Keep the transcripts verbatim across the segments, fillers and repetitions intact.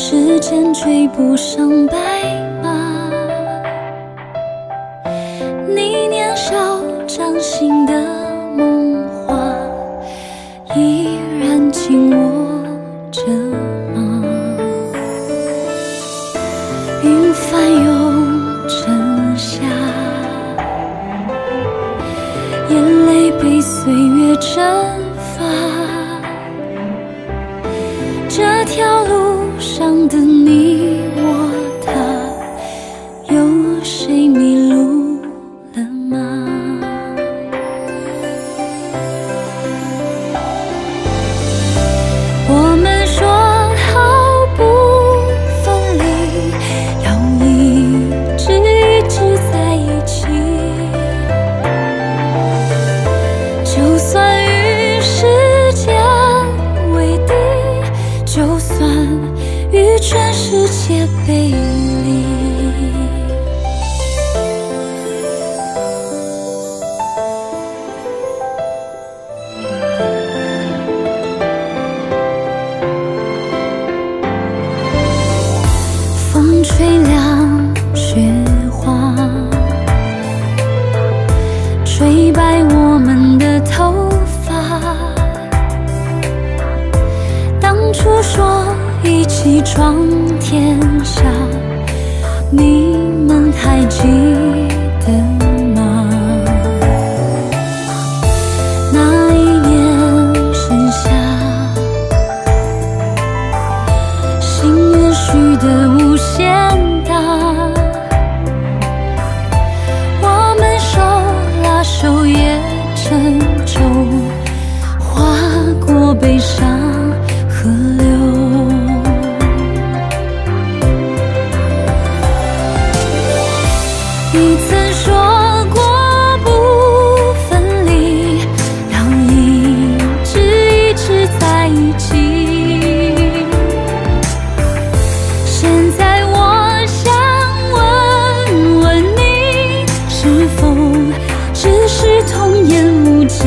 时间追不上白马，你年少掌心的梦话，依然紧握着吗？云翻涌成夏，眼泪被岁月蒸发，这条路上的你我他，有谁迷路了吗？我们说好不分离，要一直一直在一起，就算与时间为敌，就算与全世界背离。风吹凉雪花，吹白我们的头发。当初说一起闯天下，你们还记得吗？那一年盛夏，心愿许得无限大，我们手拉手也沉重，划过悲伤河流。你曾说过不分离，要一直一直在一起。现在我想问问你，是否只是童言无忌？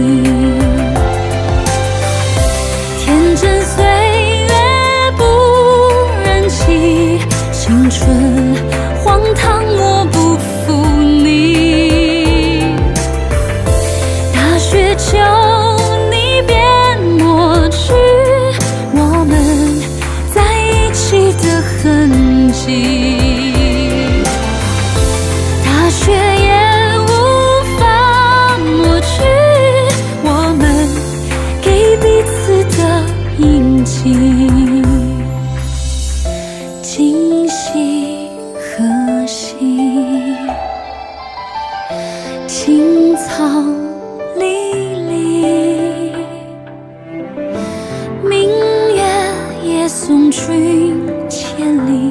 天真岁月不忍欺，青春荒唐我不负你。大雪求你别抹去我们在一起的痕迹，大雪也无法抹去我们给彼此的印记。今夕何夕，青草离离，明月也送君千里。